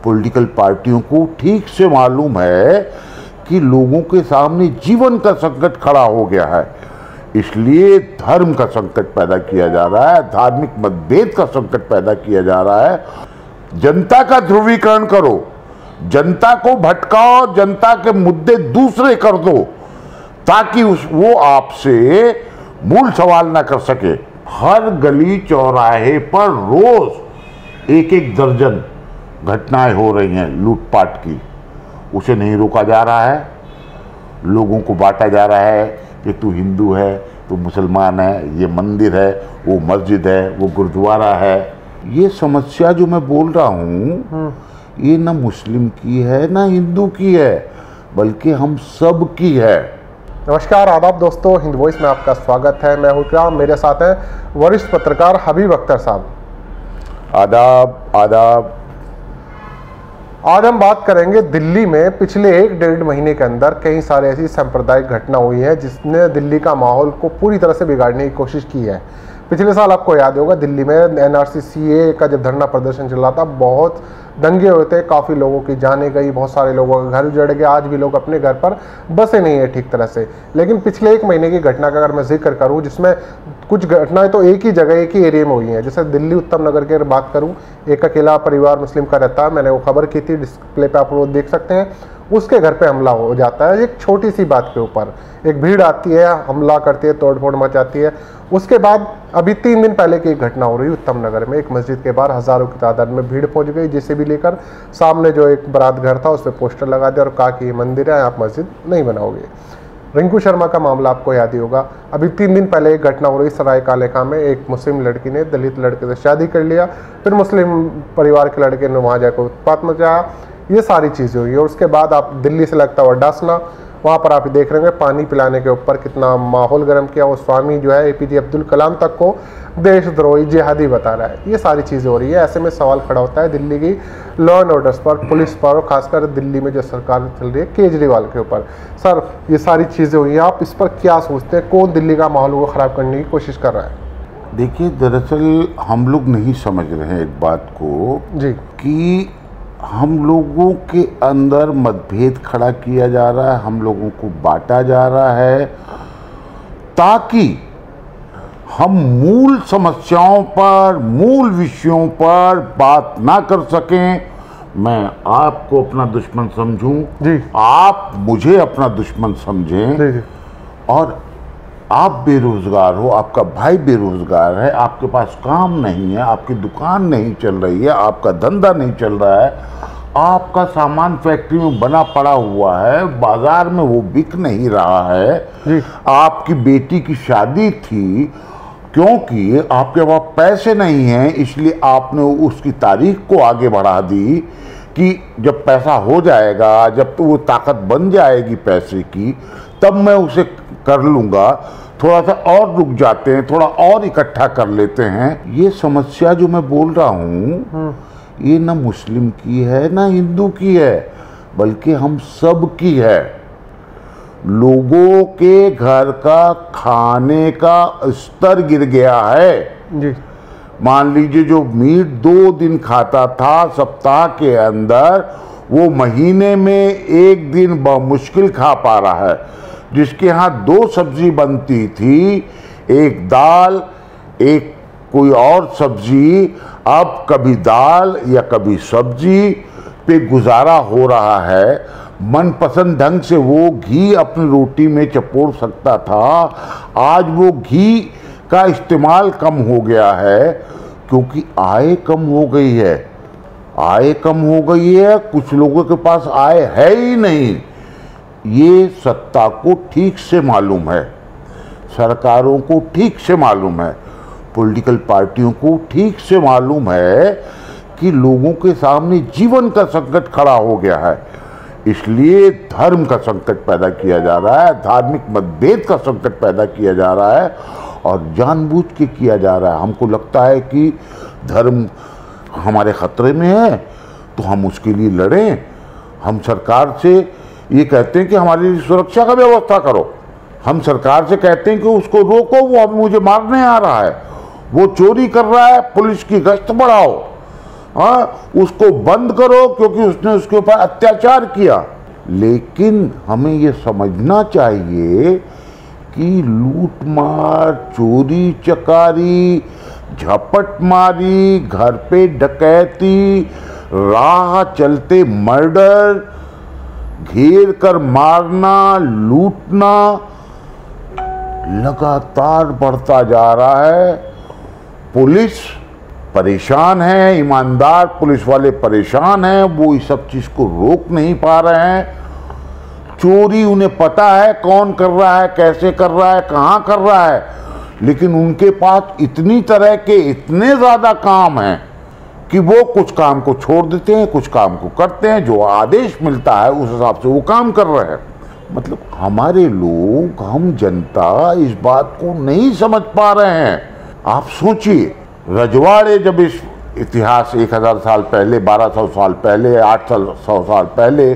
Political पार्टियों को ठीक से मालूम है कि लोगों के सामने जीवन का संकट खड़ा हो गया है, इसलिए धर्म का संकट पैदा किया जा रहा है, धार्मिक मतभेद का संकट पैदा किया जा रहा है। जनता का ध्रुवीकरण करो, जनता को भटकाओ, जनता के मुद्दे दूसरे कर दो ताकि वो आपसे मूल सवाल ना कर सके। हर गली चौराहे पर रोज एक एक दर्जन घटनाएं हो रही हैं लूटपाट की, उसे नहीं रोका जा रहा है। लोगों को बांटा जा रहा है कि तू हिंदू है, तू मुसलमान है, ये मंदिर है, वो मस्जिद है, वो गुरुद्वारा है। ये समस्या जो मैं बोल रहा हूँ ये ना मुस्लिम की है ना हिंदू की है, बल्कि हम सब की है। नमस्कार, आदाब दोस्तों, हिंद वॉइस में आपका स्वागत है। मैं हूं इकराम, मेरे साथ हैं वरिष्ठ पत्रकार हबीब अख्तर साहब। आदाब आदाब। आज हम बात करेंगे दिल्ली में पिछले 1-1.5 महीने के अंदर कई सारे ऐसी सांप्रदायिक घटना हुई है जिसने दिल्ली का माहौल को पूरी तरह से बिगाड़ने की कोशिश की है। पिछले साल आपको याद होगा दिल्ली में NRC CAA का जब धरना प्रदर्शन चल रहा था, बहुत दंगे हुए थे, काफ़ी लोगों की जानें गई, बहुत सारे लोगों के घर उजड़ गए। आज भी लोग अपने घर पर बसे नहीं है ठीक तरह से। लेकिन पिछले 1 महीने की घटना का अगर मैं जिक्र करूं, जिसमें कुछ घटनाएं तो एक ही जगह एक ही एरिया में हुई हैं। जैसे दिल्ली उत्तम नगर की अगर बात करूं, एक अकेला परिवार मुस्लिम का रहता है, मैंने वो खबर की थी, डिस्प्ले पे आप लोग देख सकते हैं। उसके घर पे हमला हो जाता है एक छोटी सी बात के ऊपर, एक भीड़ आती है, हमला करती है, तोड़फोड़ मचाती है। उसके बाद अभी 3 दिन पहले की एक घटना हो रही है उत्तम नगर में, एक मस्जिद के बाहर हज़ारों की तादाद में भीड़ पहुंच गई, जिसे भी लेकर सामने जो एक बारात घर था उस पर पोस्टर लगा दिया और कहा कि ये मंदिर है, आप मस्जिद नहीं बनाओगे। रिंकू शर्मा का मामला आपको याद ही होगा। अभी 3 दिन पहले एक घटना हो रही सराय काले खां में, एक मुस्लिम लड़की ने दलित लड़के से शादी कर लिया, फिर मुस्लिम परिवार के लड़के ने वहाँ जाकर उत्पात मचाया। ये सारी चीज़ें हुई। और उसके बाद आप दिल्ली से लगता हुआ डासना, वहाँ पर आप देख रहे हैं पानी पिलाने के ऊपर कितना माहौल गर्म किया। वो स्वामी जो है APJ अब्दुल कलाम तक को देशद्रोही जिहादी बता रहा है। ये सारी चीज़ें हो रही है। ऐसे में सवाल खड़ा होता है दिल्ली की लॉ एंड ऑर्डर्स पर, पुलिस पर, और खासकर दिल्ली में जो सरकार चल रही है केजरीवाल के ऊपर। सर, ये सारी चीज़ें हुई हैं, आप इस पर क्या सोचते हैं? कौन दिल्ली का माहौल को ख़राब करने की कोशिश कर रहा है? देखिए, दरअसल हम लोग नहीं समझ रहे हैं एक बात को जी, कि हम लोगों के अंदर मतभेद खड़ा किया जा रहा है, हम लोगों को बांटा जा रहा है ताकि हम मूल समस्याओं पर, मूल विषयों पर बात ना कर सकें। मैं आपको अपना दुश्मन समझूं जी, आप मुझे अपना दुश्मन समझें जी, जी। और आप बेरोजगार हो, आपका भाई बेरोजगार है, आपके पास काम नहीं है, आपकी दुकान नहीं चल रही है, आपका धंधा नहीं चल रहा है, आपका सामान फैक्ट्री में बना पड़ा हुआ है, बाजार में वो बिक नहीं रहा है जी। आपकी बेटी की शादी थी, क्योंकि आपके पास पैसे नहीं हैं इसलिए आपने उसकी तारीख को आगे बढ़ा दी कि जब पैसा हो जाएगा, जब तो वो ताकत बन जाएगी पैसे की, तब मैं उसे कर लूँगा। थोड़ा सा और रुक जाते हैं, थोड़ा और इकट्ठा कर लेते हैं। ये समस्या जो मैं बोल रहा हूँ ये ना मुस्लिम की है ना हिंदू की है, बल्कि हम सब की है। लोगों के घर का खाने का स्तर गिर गया है। जी। मान लीजिए जो मीट 2 दिन खाता था सप्ताह के अंदर, वो महीने में 1 दिन मुश्किल खा पा रहा है। जिसके यहाँ 2 सब्जी बनती थी, एक दाल एक कोई और सब्जी, अब कभी दाल या कभी सब्जी पे गुजारा हो रहा है। मनपसंद ढंग से वो घी अपनी रोटी में चपोड़ सकता था, आज वो घी का इस्तेमाल कम हो गया है क्योंकि आय कम हो गई है। आय कम हो गई है, कुछ लोगों के पास आय है ही नहीं। ये सत्ता को ठीक से मालूम है, सरकारों को ठीक से मालूम है, पॉलिटिकल पार्टियों को ठीक से मालूम है कि लोगों के सामने जीवन का संकट खड़ा हो गया है, इसलिए धर्म का संकट पैदा किया जा रहा है, धार्मिक मतभेद का संकट पैदा किया जा रहा है और जानबूझ के किया जा रहा है। हमको लगता है कि धर्म हमारे खतरे में है तो हम उसके लिए लड़ें। हम सरकार से ये कहते हैं कि हमारी सुरक्षा का व्यवस्था करो, हम सरकार से कहते हैं कि उसको रोको, वो अब मुझे मारने आ रहा है, वो चोरी कर रहा है, पुलिस की गश्त बढ़ाओ। हाँ, उसको बंद करो क्योंकि उसने उसके ऊपर अत्याचार किया। लेकिन हमें ये समझना चाहिए कि लूटमार, चोरी चकारी, झपटमारी, घर पे डकैती, राह चलते मर्डर, घेर कर मारना, लूटना लगातार बढ़ता जा रहा है। पुलिस परेशान है, ईमानदार पुलिस वाले परेशान हैं, वो इस सब चीज को रोक नहीं पा रहे हैं। चोरी उन्हें पता है कौन कर रहा है, कैसे कर रहा है, कहां कर रहा है, लेकिन उनके पास इतनी तरह के इतने ज्यादा काम हैं कि वो कुछ काम को छोड़ देते हैं, कुछ काम को करते हैं, जो आदेश मिलता है उस हिसाब से वो काम कर रहे हैं। मतलब हमारे लोग, हम जनता इस बात को नहीं समझ पा रहे हैं। आप सोचिए, रजवाड़े जब इस इतिहास 1000 साल पहले, 1200 साल पहले, 800 साल पहले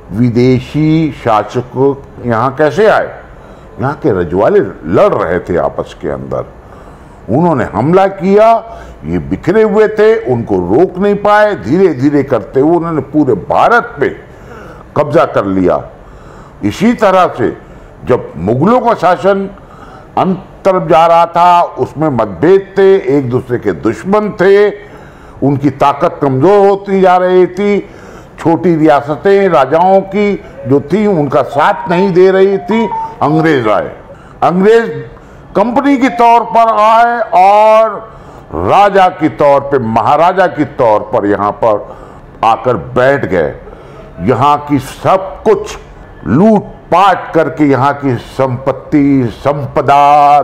विदेशी शासक यहाँ कैसे आए? यहाँ के रजवाड़े लड़ रहे थे आपस के अंदर, उन्होंने हमला किया, ये बिखरे हुए थे, उनको रोक नहीं पाए, धीरे धीरे करते हुए उन्होंने पूरे भारत पे कब्जा कर लिया। इसी तरह से जब मुगलों का शासन अंत तरफ जा रहा था, उसमें मतभेद थे, एक दूसरे के दुश्मन थे, उनकी ताकत कमजोर होती जा रही थी, छोटी रियासतें राजाओं की जो थी उनका साथ नहीं दे रही थी। अंग्रेज आए, अंग्रेज कंपनी के तौर पर आए और राजा के तौर पे, महाराजा के तौर पर यहाँ पर आकर बैठ गए। यहाँ की सब कुछ लूट पाट करके यहाँ की संपत्ति, संपदा,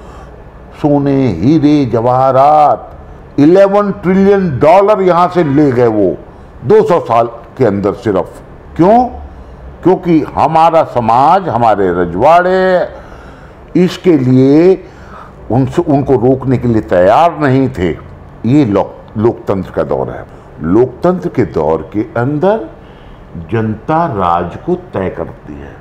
सोने, हीरे, जवाहरात, 11 ट्रिलियन डॉलर यहाँ से ले गए वो 200 साल के अंदर सिर्फ। क्यों? क्योंकि हमारा समाज, हमारे रजवाड़े इसके लिए उनको रोकने के लिए तैयार नहीं थे। ये लोकतंत्र का दौर है। लोकतंत्र के दौर के अंदर जनता राज को तय करती है,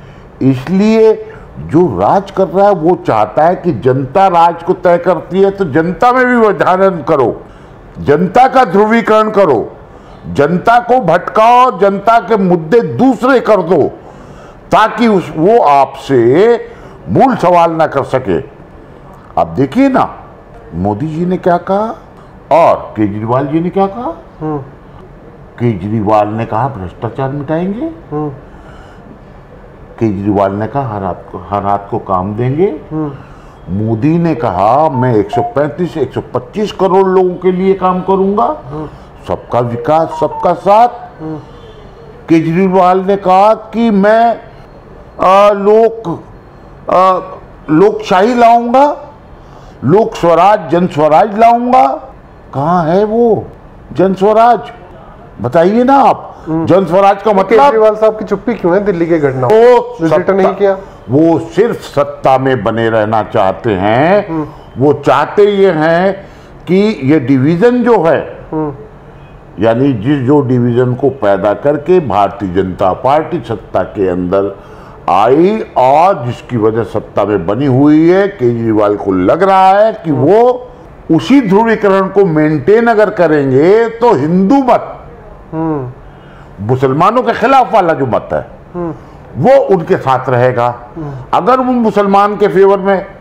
इसलिए जो राज कर रहा है वो चाहता है कि जनता राज को तय करती है तो जनता में भी विभाजन करो, जनता का ध्रुवीकरण करो, जनता को भटकाओ, जनता के मुद्दे दूसरे कर दो ताकि वो आपसे मूल सवाल ना कर सके। अब देखिए ना, मोदी जी ने क्या कहा और केजरीवाल जी ने क्या कहा। केजरीवाल ने कहा भ्रष्टाचार मिटाएंगे, केजरीवाल ने कहा हर हाथ को काम देंगे, मोदी ने कहा मैं 135-125 करोड़ लोगों के लिए काम करूंगा, सबका विकास, सबका साथ। केजरीवाल ने कहा कि मैं लोकशाही लाऊंगा, लोक स्वराज, जन स्वराज लाऊंगा। कहाँ है वो जन स्वराज? बताइए ना आप। जन स्वराज का मतलब केजरीवाल साहब की चुप्पी क्यों है दिल्ली के घटना? वो नहीं किया, वो सिर्फ सत्ता में बने रहना चाहते हैं। वो चाहते ये हैं कि ये डिवीजन जो है, यानी जो डिवीजन को पैदा करके भारतीय जनता पार्टी सत्ता के अंदर आई और जिसकी वजह सत्ता में बनी हुई है, केजरीवाल को लग रहा है कि वो उसी ध्रुवीकरण को मेंटेन अगर करेंगे तो हिंदू मत, मुसलमानों के खिलाफ वाला जो मत है वो उनके साथ रहेगा। अगर वो मुसलमान के फेवर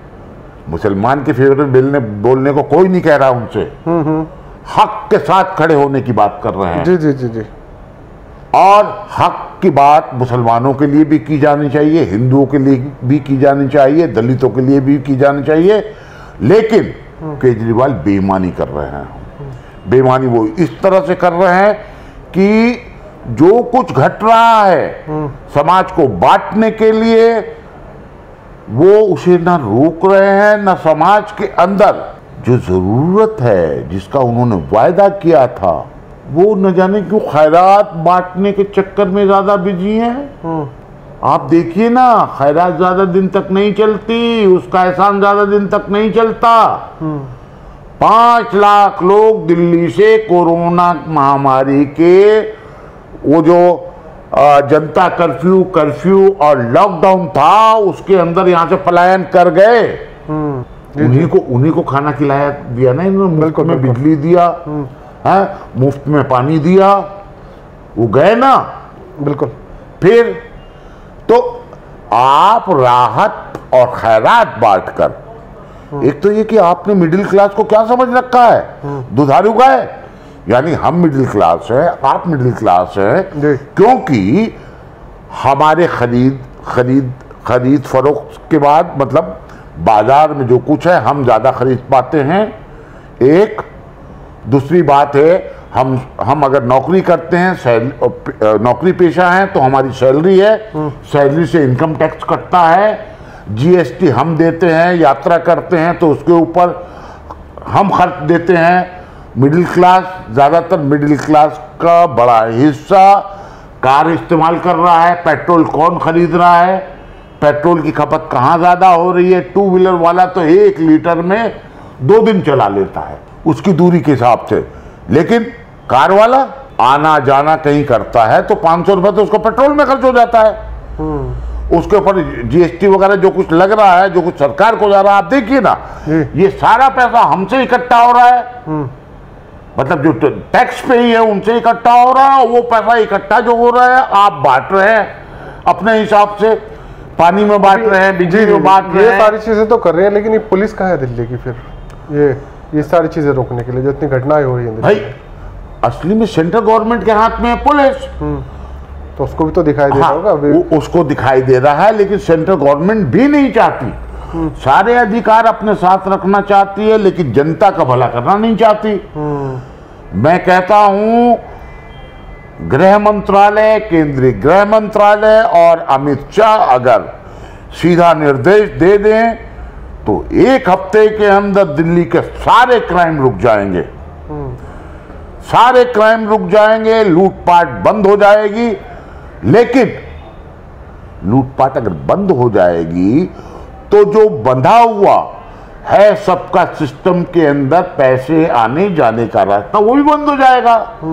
में बोलने को कोई नहीं कह रहा उनसे, हक के साथ खड़े होने की बात कर रहे हैं। जी जी जी जी। और हक की बात मुसलमानों के लिए भी की जानी चाहिए, हिंदुओं के लिए भी की जानी चाहिए, दलितों के लिए भी की जानी चाहिए। लेकिन केजरीवाल बेईमानी कर रहे हैं। बेईमानी वो इस तरह से कर रहे हैं कि जो कुछ घट रहा है समाज को बांटने के लिए, वो उसे ना रोक रहे हैं, ना समाज के अंदर जो जरूरत है, जिसका उन्होंने वायदा किया था, वो न जाने क्यों खैरात बांटने के चक्कर में ज्यादा बिजी हैं। आप देखिए ना, खैरात ज्यादा दिन तक नहीं चलती, उसका एहसान ज्यादा दिन तक नहीं चलता। 5 लाख लोग दिल्ली से कोरोना महामारी के वो जो जनता कर्फ्यू और लॉकडाउन था उसके अंदर यहाँ से पलायन कर गए। उन्हीं को खाना खिलाया दिया ना इन्होंने, मुफ्त में बिजली दिया, हैं, मुफ्त में पानी दिया, वो गए ना। बिल्कुल। फिर तो आप राहत और खैरात बांटकर, एक तो ये कि आपने मिडिल क्लास को क्या समझ रखा है, दुधारू गाय। यानी हम मिडिल क्लास है, आप मिडिल क्लास है, क्योंकि हमारे खरीद फरोख्त के बाद, मतलब बाजार में जो कुछ है हम ज़्यादा खरीद पाते हैं। एक दूसरी बात है, हम अगर नौकरी करते हैं, नौकरी पेशा है, तो हमारी सैलरी है, सैलरी से इनकम टैक्स कटता है, जीएसटी हम देते हैं, यात्रा करते हैं तो उसके ऊपर हम खर्च देते हैं। मिडिल क्लास, ज़्यादातर मिडिल क्लास का बड़ा हिस्सा कार इस्तेमाल कर रहा है। पेट्रोल कौन खरीद रहा है, पेट्रोल की खपत कहाँ ज़्यादा हो रही है। टू व्हीलर वाला तो 1 लीटर में 2 दिन चला लेता है उसकी दूरी के हिसाब से, लेकिन कार वाला आना जाना कहीं करता है तो 500 रुपये तो उसको पेट्रोल में खर्च हो जाता है। उसके ऊपर जीएसटी वगैरह जो कुछ लग रहा है, जो कुछ सरकार को जा रहा है, आप देखिए ना, ये सारा पैसा हमसे इकट्ठा हो रहा है। मतलब जो टैक्स पे ही है उनसे इकट्ठा हो रहा है, वो पैसा इकट्ठा जो हो रहा है आप बांट रहे हैं अपने हिसाब से, पानी में बांट रहे हैं, बिजली में बांट रहे हैं, ये सारी चीजें तो कर रहे हैं। लेकिन ये पुलिस कहाँ है दिल्ली की फिर ये सारी चीजें रोकने के लिए, जो इतनी घटनाएं हो रही हैं भाई? असली में सेंट्रल गवर्नमेंट के हाथ में है पुलिस, तो उसको भी तो दिखाई दे रहा होगा। उसको दिखाई दे रहा है, लेकिन सेंट्रल गवर्नमेंट भी नहीं चाहती, सारे अधिकार अपने साथ रखना चाहती है, लेकिन जनता का भला करना नहीं चाहती। मैं कहता हूं गृह मंत्रालय, केंद्रीय गृह मंत्रालय और अमित शाह अगर सीधा निर्देश दे दें तो 1 हफ्ते के अंदर दिल्ली के सारे क्राइम रुक जाएंगे, सारे क्राइम रुक जाएंगे, लूटपाट बंद हो जाएगी। लेकिन लूटपाट अगर बंद हो जाएगी तो जो बंधा हुआ है सबका सिस्टम के अंदर पैसे आने जाने का रास्ता, वो भी बंद हो जाएगा।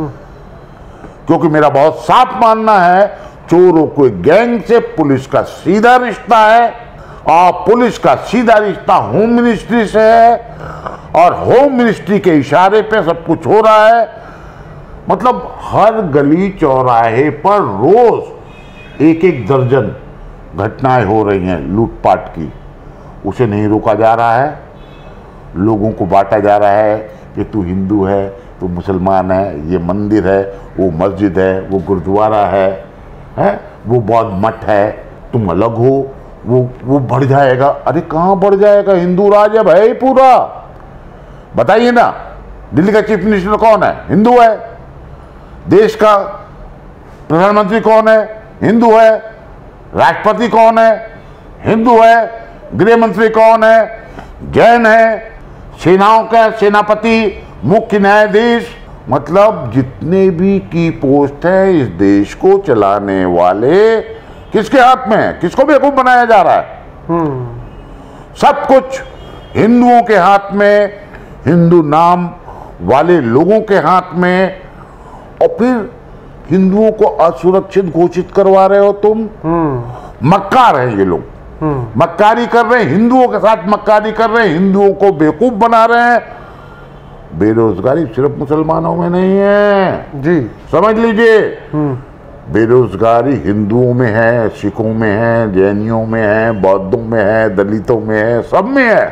क्योंकि मेरा बहुत साफ मानना है, चोरों को गैंग से पुलिस का सीधा रिश्ता है, और पुलिस का सीधा रिश्ता होम मिनिस्ट्री से है, और होम मिनिस्ट्री के इशारे पे सब कुछ हो रहा है। मतलब हर गली चौराहे पर रोज 1-1 दर्जन घटनाएं हो रही हैं लूटपाट की, उसे नहीं रोका जा रहा है। लोगों को बांटा जा रहा है कि तू हिंदू है, तू मुसलमान है, ये मंदिर है, वो मस्जिद है, वो गुरुद्वारा है, वो बौद्ध मठ है, तुम अलग हो, वो बढ़ जाएगा। अरे कहाँ बढ़ जाएगा, हिंदू राज है भाई पूरा। बताइए ना, दिल्ली का चीफ मिनिस्टर कौन है, हिंदू है। देश का प्रधानमंत्री कौन है, हिंदू है। राष्ट्रपति कौन है, हिंदू है। गृह मंत्री कौन है, जैन है। सेनाओं का सेनापति, मुख्य न्यायाधीश, मतलब जितने भी की पोस्ट है इस देश को चलाने वाले किसके हाथ में है, किसको बेवकूफ बनाया जा रहा है? सब कुछ हिंदुओं के हाथ में, हिंदू नाम वाले लोगों के हाथ में, और फिर हिंदुओं को असुरक्षित घोषित करवा रहे हो तुम। मक्कार हैं ये लोग, मक्कारी कर रहे हैं, हिंदुओं के साथ मक्कारी कर रहे हैं, हिंदुओं को बेवकूफ बना रहे हैं। बेरोजगारी सिर्फ मुसलमानों में नहीं है जी, समझ लीजिए। बेरोजगारी हिंदुओं में है, सिखों में है, जैनियों में है, बौद्धों में है, दलितों में है, सब में है।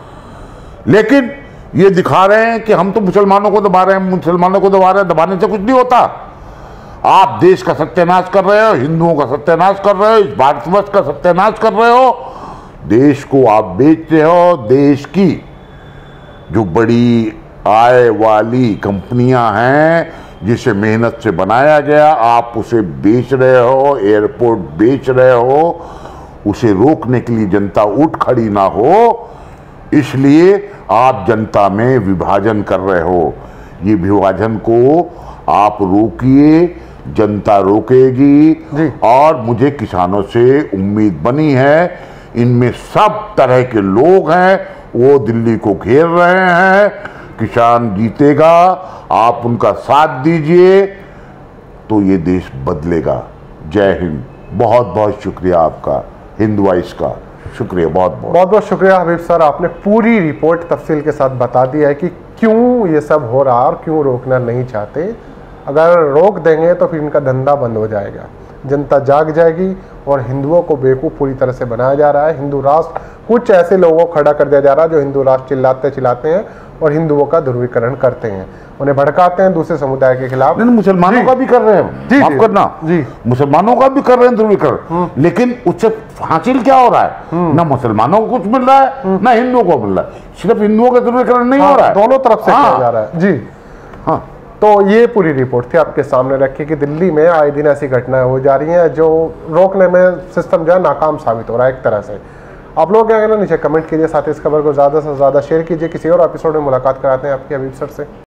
लेकिन ये दिखा रहे हैं कि हम तो मुसलमानों को दबा रहे हैं, मुसलमानों को दबा रहे हैं। दबाने से कुछ नहीं होता। आप देश का सत्यानाश कर रहे हो, हिंदुओं का सत्यानाश कर रहे हो, इस भारतवर्ष का सत्यानाश कर रहे हो। देश को आप बेच रहे हो। देश की जो बड़ी आय वाली कंपनियां हैं, जिसे मेहनत से बनाया गया, आप उसे बेच रहे हो, एयरपोर्ट बेच रहे हो। उसे रोकने के लिए जनता उठ खड़ी ना हो, इसलिए आप जनता में विभाजन कर रहे हो। ये विभाजन को आप रोकिए, जनता रोकेगी। और मुझे किसानों से उम्मीद बनी है, इनमें सब तरह के लोग हैं, वो दिल्ली को घेर रहे हैं। किसान जीतेगा, आप उनका साथ दीजिए तो ये देश बदलेगा। जय हिंद। बहुत बहुत शुक्रिया आपका, हिंद वॉइस का शुक्रिया, बहुत बहुत शुक्रिया हबीब सर। आपने पूरी रिपोर्ट तफसील के साथ बता दिया है कि क्यों ये सब हो रहा और क्यों रोकना नहीं चाहते। अगर रोक देंगे तो फिर इनका धंधा बंद हो जाएगा, जनता जाग जाएगी और हिंदुओं को बेवकूफ़ पूरी तरह से बनाया जा रहा है। हिंदू राष्ट्र कुछ ऐसे लोगों को खड़ा कर दिया जा रहा है जो हिंदू राष्ट्र चिल्लाते हैं और हिंदुओं का ध्रुवीकरण करते हैं, उन्हें भड़काते हैं दूसरे समुदाय के खिलाफ। नहीं, मुसलमानों का भी कर रहे हैं, माफ करना जी, मुसलमानों का भी कर रहे हैं ध्रुवीकरण, लेकिन उससे हासिल क्या हो रहा है? ना मुसलमानों को कुछ मिल रहा है ना हिंदुओं को मिल रहा है, सिर्फ हिंदुओं का ध्रुवीकरण नहीं हो रहा है, दोनों तरफ से किया जा रहा है जी। हाँ, तो ये पूरी रिपोर्ट थी आपके सामने रखी कि दिल्ली में आए दिन ऐसी घटनाएं हो जा रही हैं जो रोकने में सिस्टम जो है नाकाम साबित हो रहा है एक तरह से। आप लोग क्या कहना नीचे कमेंट कीजिए, साथ ही इस खबर को ज़्यादा से ज़्यादा शेयर कीजिए। किसी और एपिसोड में मुलाकात कराते हैं आपकी हबीब सर से।